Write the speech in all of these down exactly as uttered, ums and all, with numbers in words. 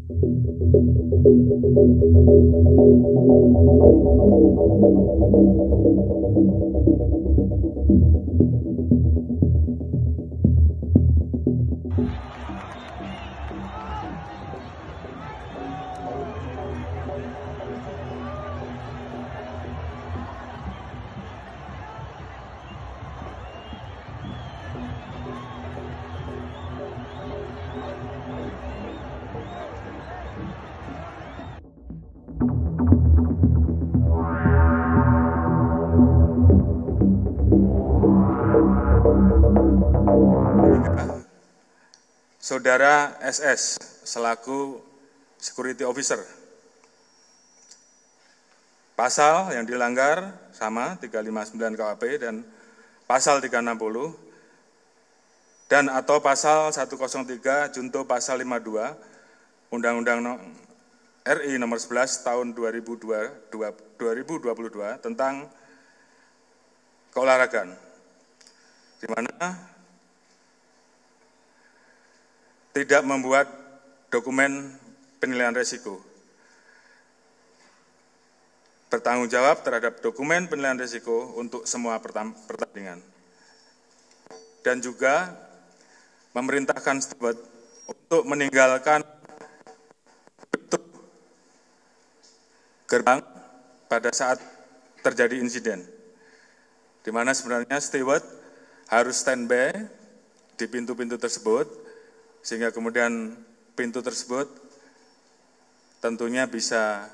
Saudara S S selaku security officer. Pasal yang dilanggar sama tiga ratus lima puluh sembilan K U H P dan pasal tiga ratus enam puluh dan atau pasal seratus tiga junto pasal lima puluh dua Undang-Undang R I nomor sebelas tahun dua ribu dua puluh dua tentang keolahragaan, di mana tidak membuat dokumen penilaian risiko, bertanggung jawab terhadap dokumen penilaian risiko untuk semua pertandingan, dan juga memerintahkan steward untuk meninggalkan pintu gerbang pada saat terjadi insiden, di mana sebenarnya steward harus standby di pintu-pintu tersebut, sehingga kemudian pintu tersebut tentunya bisa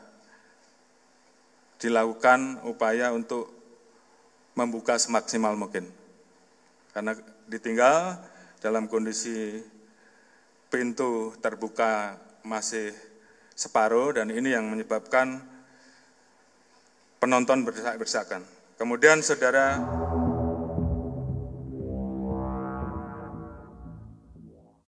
dilakukan upaya untuk membuka semaksimal mungkin. Karena ditinggal dalam kondisi pintu terbuka masih separuh, dan ini yang menyebabkan penonton berdesak-desakan. Kemudian saudara